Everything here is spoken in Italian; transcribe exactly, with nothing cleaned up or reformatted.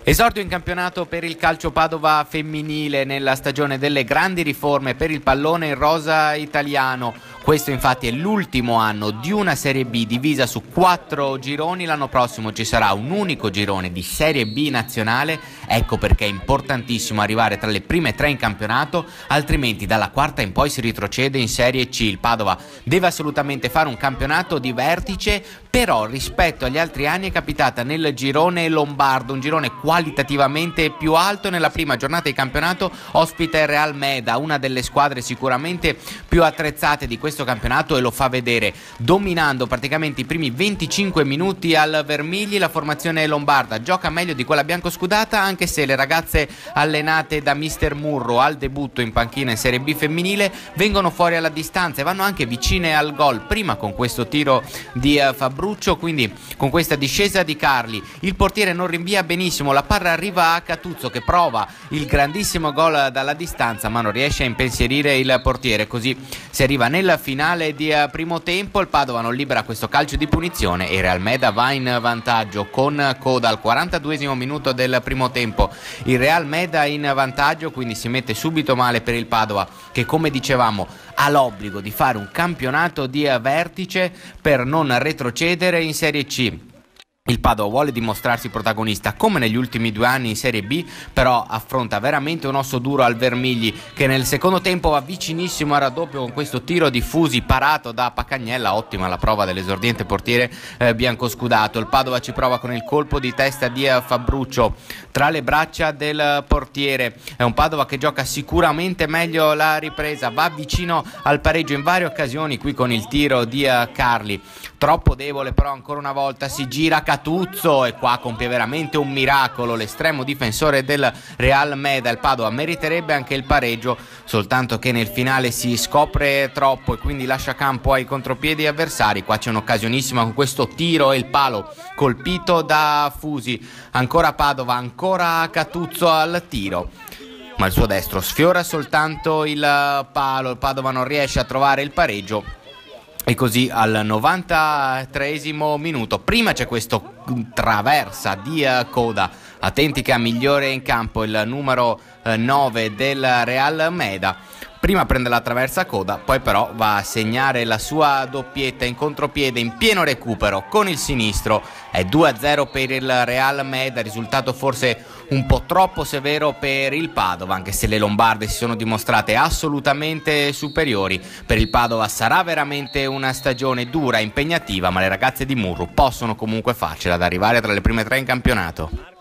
Esordio in campionato per il calcio Padova femminile nella stagione delle grandi riforme per il pallone in rosa italiano. Questo infatti è l'ultimo anno di una Serie B divisa su quattro gironi. L'anno prossimo ci sarà un unico girone di Serie B nazionale. Ecco perché è importantissimo arrivare tra le prime tre in campionato, altrimenti dalla quarta in poi si retrocede in Serie C. Il Padova deve assolutamente fare un campionato di vertice, però rispetto agli altri anni è capitata nel girone lombardo, un girone qualitativamente più alto. Nella prima giornata di campionato ospita il Real Meda, una delle squadre sicuramente più attrezzate di questo campionato, e lo fa vedere dominando praticamente i primi venticinque minuti al Vermigli. La formazione lombarda gioca meglio di quella biancoscudata, anche se le ragazze allenate da mister Murro al debutto in panchina in Serie B femminile vengono fuori alla distanza e vanno anche vicine al gol, prima con questo tiro di uh, Fabruccio, quindi con questa discesa di Carli. Il portiere non rinvia benissimo, la palla arriva a Catuzzo che prova il grandissimo gol dalla distanza ma non riesce a impensierire il portiere, così si arriva nel finale di uh, primo tempo. Il Padova non libera questo calcio di punizione e Real Meda va in vantaggio con coda al quarantaduesimo minuto del primo tempo. Il Real Meda in vantaggio, quindi si mette subito male per il Padova, che come dicevamo ha l'obbligo di fare un campionato di vertice per non retrocedere in Serie C. Il Padova vuole dimostrarsi protagonista come negli ultimi due anni in Serie B, però affronta veramente un osso duro al Vermigli, che nel secondo tempo va vicinissimo al raddoppio con questo tiro di Fusi parato da Pacagnella. Ottima la prova dell'esordiente portiere eh, biancoscudato. Il Padova ci prova con il colpo di testa di eh, Fabruccio tra le braccia del portiere. È un Padova che gioca sicuramente meglio la ripresa, va vicino al pareggio in varie occasioni, qui con il tiro di eh, Carli. Troppo debole però ancora una volta, si gira Catuzzo e qua compie veramente un miracolo l'estremo difensore del Real Meda. Il Padova meriterebbe anche il pareggio, soltanto che nel finale si scopre troppo e quindi lascia campo ai contropiedi avversari. Qua c'è un'occasionissima con questo tiro e il palo colpito da Fusi. Ancora Padova, ancora Catuzzo al tiro, ma il suo destro sfiora soltanto il palo. Il Padova non riesce a trovare il pareggio. E così al novantatreesimo minuto, prima c'è questo traversa di uh, coda, attenti che ha migliore in campo il numero uh, nove del Real Meda. Prima prende la traversa coda, poi però va a segnare la sua doppietta in contropiede in pieno recupero con il sinistro. È due a zero per il Real Meda, risultato forse un po' troppo severo per il Padova, anche se le lombarde si sono dimostrate assolutamente superiori. Per il Padova sarà veramente una stagione dura e impegnativa, ma le ragazze di Murru possono comunque farcela ad arrivare tra le prime tre in campionato.